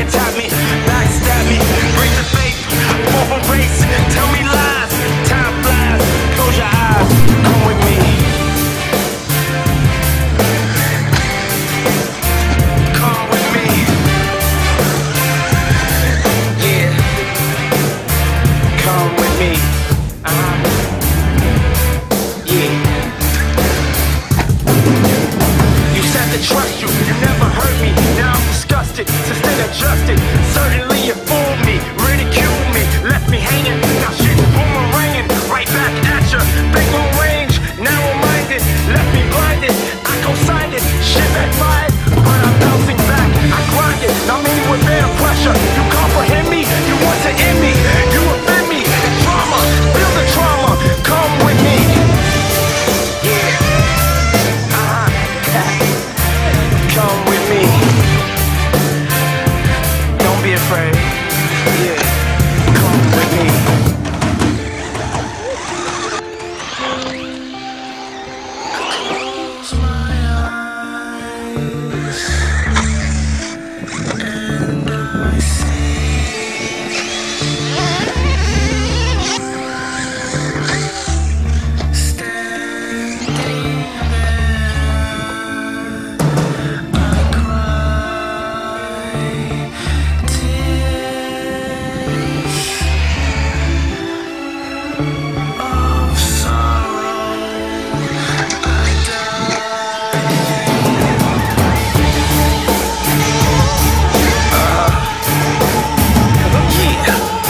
you taught me, backstab me, break the faith, walk a race, tell me lies, time flies, close your eyes, come with me. Come with me. Yeah. Come with me. Yeah. You said to trust you, you never hurt me. Now I'm disgusted, sustained adjusted. Certainly you fooled me, ridiculed me, left me hanging. Now shit boomeranging, right back at ya. Big long range, narrow-minded, left me blinded. I co-signed it, shit backfired, but I'm bouncing back. I grind it, now many would bear the pressure. You comprehend me, you want to end me, you offend me. Drama, feel the trauma, come with me. Yeah. Come with me. Don't be afraid. Yeah. Come with me. Close my eyes and I see standing there. I cry tears of sorrow. I die. Yeah.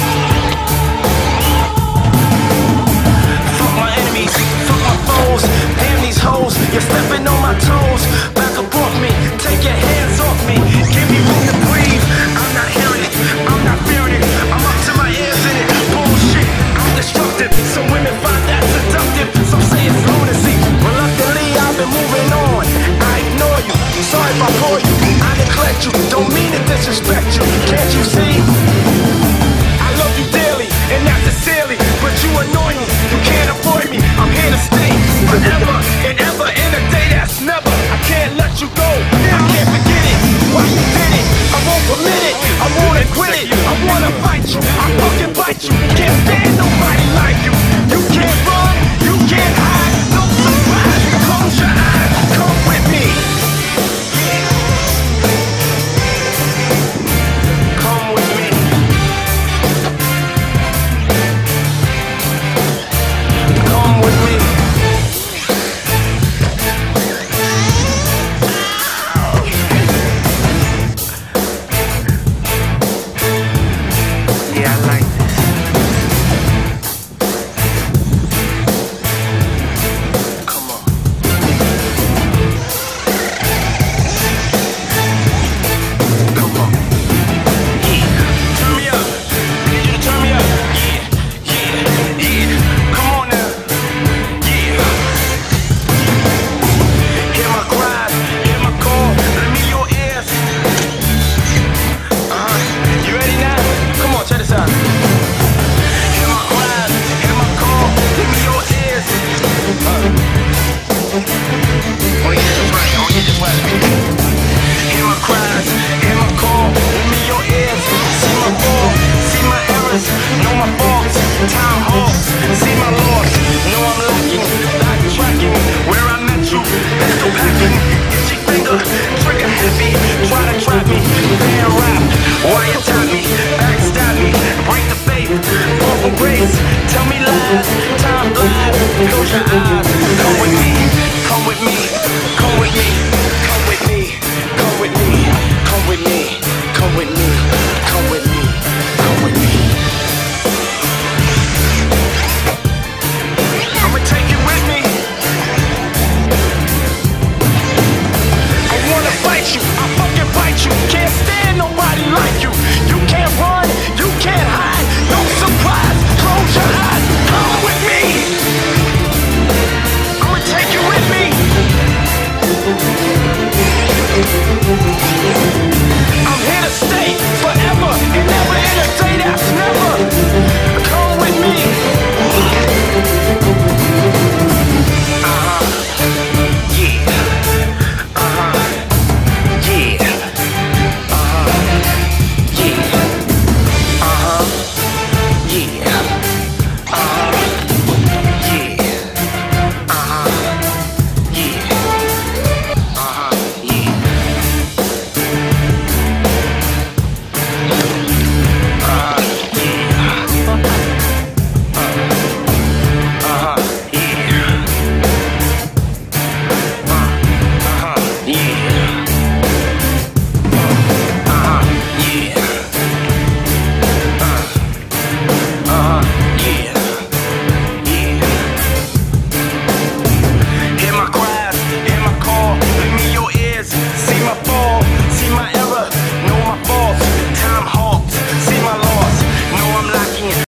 Fuck my enemies, fuck my foes. Damn these hoes, you're stepping on my toes. Back up off me, take your hands off me. Give me room to breathe. I'm not hearing it, I'm not fearing it. I'm up to my ears in it. Bullshit, I'm destructive. Some women find that seductive. Some say it's lunacy. Reluctantly, I've been moving on. I ignore you, sorry if I bore you. I neglect you, don't mean to disrespect you. Can't you see? I love you dearly, and not sincerely, but you annoy me, you can't avoid me. I'm here to stay forever and ever in a day that's never. I can't let you go, I can't forget it. Why you did it? I won't permit it, I won't quit it. I wanna fight you, I fucking bite you. Can't stand nobody like you. You can't run, you can't hide, no surprise. Close your eyes, come with me. Yeah. Come with me. Come with me. Yeah, I like this. Come on. Come on. Yeah. Turn me up. I need you to turn me up. Yeah. Come on now. Yeah. Hear my cries, hear my call. Let me your ears. You ready now? Come on, check this out. Hear my cries, hear my call. Let me your ears. Oh yeah, that's right. Oh yeah, just watch me. Hear my cries, hear my call. Let me your ears. See my fall, see my errors, know my faults. Time halts, see my loss. Know I'm lacking, backtracking. Where I met you, pistol packing. Itchy finger, trigger heavy. Try to trap me, fan rap. Why you taught me, backstab me, break the faith, fall from grace. Tell me lies, time flies. Close your eyes, come with me, come with me, come with me.